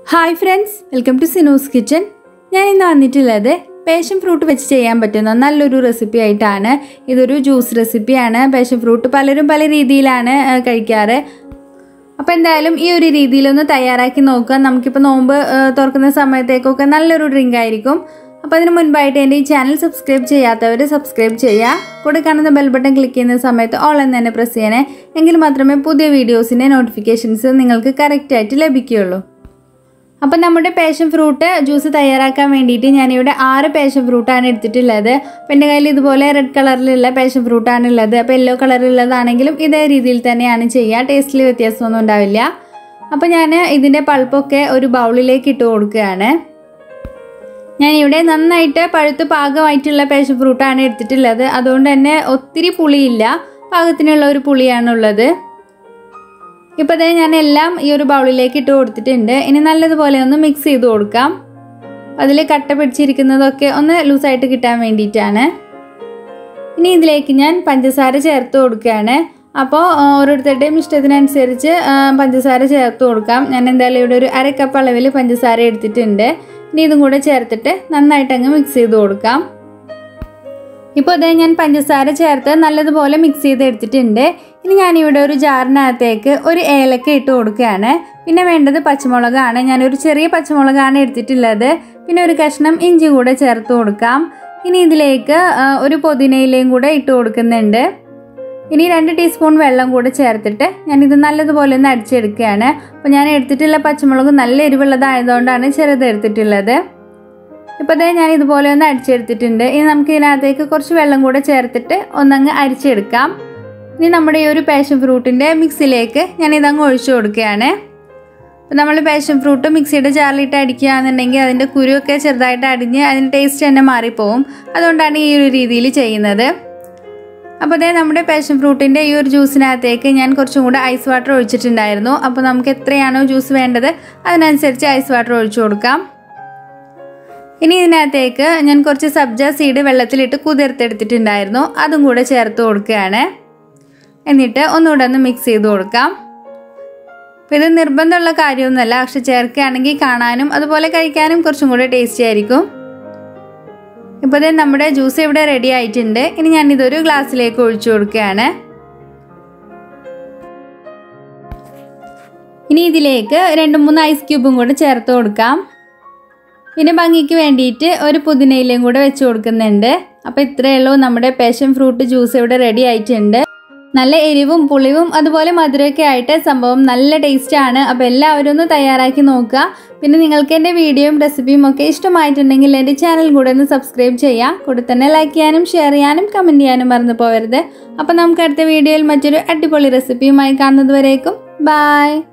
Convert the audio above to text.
Hi friends, welcome to Sinu's kitchen. ഞാൻ ഇന്ന് വന്നിട്ടുള്ളത് പാഷൻ ഫ്രൂട്ട് വെച്ച് ചെയ്യാൻ പറ്റുന്ന നല്ലൊരു റെസിപ്പി ആയിട്ടാണ്. ഇതൊരു ജ്യൂസ് റെസിപ്പിയാണ്. പാഷൻ ഫ്രൂട്ട് പലരും പല രീതിയിലാണ് കഴിക്കാറ്. അപ്പോൾ എന്തായാലും ഈ ഒരു രീതിയിലൊന്ന് തയ്യാറാക്കി നോക്കുക. നമുക്കിപ്പോൾ നോമ്പ് തുറക്കുന്ന സമയത്തേക്കൊക്കെ നല്ലൊരു ഡ്രിങ്ക് ആയിരിക്കും. അപ്പോൾ അതിന് മുൻപായിട്ട് എൻ്റെ ഈ ചാനൽ സബ്സ്ക്രൈബ് ചെയ്യാത്തവർ സബ്സ്ക്രൈബ് ചെയ്യുക. കൂടെ കാണുന്ന ബെൽ ബട്ടൺ ക്ലിക്ക് ചെയ്യുന്ന സമയത്ത് ഓൾ എന്ന് തന്നെ പ്രസ് ചെയ്യണേ. എങ്കിൽ മാത്രമേ പുതിയ വീഡിയോസിൻ്റെ നോട്ടിഫിക്കേഷൻസ് നിങ്ങൾക്ക് കറക്റ്റായിട്ട് ലഭിക്കുകയുള്ളൂ. അപ്പം നമ്മുടെ പാഷൻ ഫ്രൂട്ട് ജ്യൂസ് തയ്യാറാക്കാൻ വേണ്ടിയിട്ട് ഞാനിവിടെ 6 പാഷൻ ഫ്രൂട്ടാണ് എടുത്തിട്ടുള്ളത്. അപ്പോൾ എൻ്റെ കയ്യിൽ ഇതുപോലെ റെഡ് കളറിലുള്ള പാഷൻ ഫ്രൂട്ടാണ് ഉള്ളത്. അപ്പോൾ യെല്ലോ കളറിലുള്ളതാണെങ്കിലും ഇതേ രീതിയിൽ തന്നെയാണ് ചെയ്യുക. ടേസ്റ്റിൽ വ്യത്യാസമൊന്നും ഉണ്ടാവില്ല. അപ്പോൾ ഞാൻ ഇതിൻ്റെ പൾപ്പൊക്കെ ഒരു ബൗളിലേക്ക് ഇട്ട് കൊടുക്കുകയാണ്. ഞാനിവിടെ നന്നായിട്ട് പഴുത്ത് പാകമായിട്ടുള്ള പാഷൻ ഫ്രൂട്ടാണ് എടുത്തിട്ടുള്ളത്. അതുകൊണ്ട് തന്നെ ഒത്തിരി പുളിയില്ല, പാകത്തിനുള്ള ഒരു പുളിയാണുള്ളത്. ഇപ്പോൾ തന്നെ ഞാൻ എല്ലാം ഈ ഒരു ബൗളിലേക്ക് ഇട്ട് കൊടുത്തിട്ടുണ്ട്. ഇനി നല്ലതുപോലെ ഒന്ന് മിക്സ് ചെയ്ത് കൊടുക്കാം. അതിൽ കട്ട പിടിച്ചിരിക്കുന്നതൊക്കെ ഒന്ന് ലൂസായിട്ട് കിട്ടാൻ വേണ്ടിയിട്ടാണ്. ഇനി ഇതിലേക്ക് ഞാൻ പഞ്ചസാര ചേർത്ത് കൊടുക്കുകയാണ്. അപ്പോൾ ഓരോരുത്തരുടെയും ഇഷ്ടത്തിനനുസരിച്ച് പഞ്ചസാര ചേർത്ത് കൊടുക്കാം. ഞാൻ എന്തായാലും ഇവിടെ ഒരു 1/2 കപ്പ് അളവിൽ പഞ്ചസാര എടുത്തിട്ടുണ്ട്. ഇനി ഇതും കൂടെ ചേർത്തിട്ട് നന്നായിട്ട് അങ്ങ് മിക്സ് ചെയ്ത് കൊടുക്കാം. ഇപ്പോൾ അതേ ഞാൻ പഞ്ചസാര ചേർത്ത് നല്ലതുപോലെ മിക്സ് ചെയ്ത് എടുത്തിട്ടുണ്ട്. ഇനി ഞാനിവിടെ ഒരു ജാറിനകത്തേക്ക് ഒരു ഏലക്ക ഇട്ട് കൊടുക്കുകയാണ്. പിന്നെ വേണ്ടത് പച്ചമുളകാണ്. ഞാനൊരു ചെറിയ പച്ചമുളകാണ് എടുത്തിട്ടുള്ളത്. പിന്നെ ഒരു കഷ്ണം ഇഞ്ചി കൂടെ ചേർത്ത് കൊടുക്കാം. ഇനി ഇതിലേക്ക് ഒരു പുതിനയിലയും കൂടെ ഇട്ട് കൊടുക്കുന്നുണ്ട്. ഇനി 2 ടീസ്പൂൺ വെള്ളം കൂടെ ചേർത്തിട്ട് ഞാനിത് നല്ലതുപോലെ ഒന്ന് അടിച്ചെടുക്കുകയാണ്. അപ്പോൾ ഞാൻ എടുത്തിട്ടുള്ള പച്ചമുളക് നല്ല എരിവുള്ളതായതുകൊണ്ടാണ് ചെറുത് എടുത്തിട്ടുള്ളത്. ഇപ്പോൾ അതേ ഞാൻ ഇതുപോലെ ഒന്ന് അടിച്ചെടുത്തിട്ടുണ്ട്. ഇനി നമുക്ക് ഇതിനകത്തേക്ക് കുറച്ച് വെള്ളം കൂടെ ചേർത്തിട്ട് ഒന്നങ്ങ് അരിച്ചെടുക്കാം. ഇനി നമ്മുടെ ഈ ഒരു പാഷൻ ഫ്രൂട്ടിൻ്റെ മിക്സിലേക്ക് ഞാൻ ഇതങ്ങ് ഒഴിച്ചു കൊടുക്കുകയാണ്. അപ്പോൾ നമ്മൾ പാഷൻ ഫ്രൂട്ട് മിക്സിയുടെ ജാറിലിട്ട് അടിക്കുകയാണെന്നുണ്ടെങ്കിൽ അതിൻ്റെ കുരുവൊക്കെ ചെറുതായിട്ട് അടിഞ്ഞ് അതിൻ്റെ ടേസ്റ്റ് തന്നെ മാറിപ്പോവും. അതുകൊണ്ടാണ് ഈ ഒരു രീതിയിൽ ചെയ്യുന്നത്. അപ്പോൾ അതേ നമ്മുടെ പാഷൻ ഫ്രൂട്ടിൻ്റെ ഈ ഒരു ജ്യൂസിനകത്തേക്ക് ഞാൻ കുറച്ചും കൂടെ ഐസ് വാട്ടർ ഒഴിച്ചിട്ടുണ്ടായിരുന്നു. അപ്പോൾ നമുക്ക് എത്രയാണോ ജ്യൂസ് വേണ്ടത് അതിനനുസരിച്ച് ഐസ് വാട്ടർ ഒഴിച്ചു കൊടുക്കാം. ഇനി ഇതിനകത്തേക്ക് ഞാൻ കുറച്ച് സബ്ജ സീഡ് വെള്ളത്തിലിട്ട് കുതിർത്തെടുത്തിട്ടുണ്ടായിരുന്നു. അതും കൂടെ ചേർത്ത് കൊടുക്കുകയാണ്. എന്നിട്ട് ഒന്നുകൂടെ ഒന്ന് മിക്സ് ചെയ്ത് കൊടുക്കാം. അപ്പോൾ ഇത് നിർബന്ധമുള്ള കാര്യമൊന്നുമല്ല, പക്ഷെ ചേർക്കുകയാണെങ്കിൽ കാണാനും അതുപോലെ കഴിക്കാനും കുറച്ചും കൂടെ ടേസ്റ്റി ആയിരിക്കും. ഇപ്പോൾ ഇത് നമ്മുടെ ജ്യൂസ് ഇവിടെ റെഡി ആയിട്ടുണ്ട്. ഇനി ഞാനിതൊരു ഗ്ലാസ്സിലേക്ക് ഒഴിച്ചു കൊടുക്കുകയാണ്. ഇനി ഇതിലേക്ക് 2-3 ഐസ് ക്യൂബും കൂടെ ചേർത്ത് കൊടുക്കാം. പിന്നെ ഭംഗിക്ക് വേണ്ടിയിട്ട് ഒരു പുതിനയിലയും കൂടെ വെച്ച് കൊടുക്കുന്നുണ്ട്. അപ്പോൾ ഇത്രയേ ഉള്ളൂ, നമ്മുടെ പാഷൻ ഫ്രൂട്ട് ജ്യൂസ് ഇവിടെ റെഡി ആയിട്ടുണ്ട്. നല്ല എരിവും പുളിവും അതുപോലെ മധുരമൊക്കെ ആയിട്ട് സംഭവം നല്ല ടേസ്റ്റാണ്. അപ്പോൾ എല്ലാവരും ഒന്ന് തയ്യാറാക്കി നോക്കുക. പിന്നെ നിങ്ങൾക്ക് എൻ്റെ വീഡിയോയും റെസിപ്പിയും ഒക്കെ ഇഷ്ടമായിട്ടുണ്ടെങ്കിൽ എൻ്റെ ചാനൽ കൂടെ ഒന്ന് സബ്സ്ക്രൈബ് ചെയ്യുക. കൂടെ തന്നെ ലൈക്ക് ചെയ്യാനും ഷെയർ ചെയ്യാനും കമൻറ്റ് ചെയ്യാനും മറന്നു പോകരുത്. അപ്പോൾ നമുക്ക് അടുത്ത വീഡിയോയിൽ മറ്റൊരു അടിപൊളി റെസിപ്പിയുമായി കാണുന്നത് വരേക്കും ബൈ.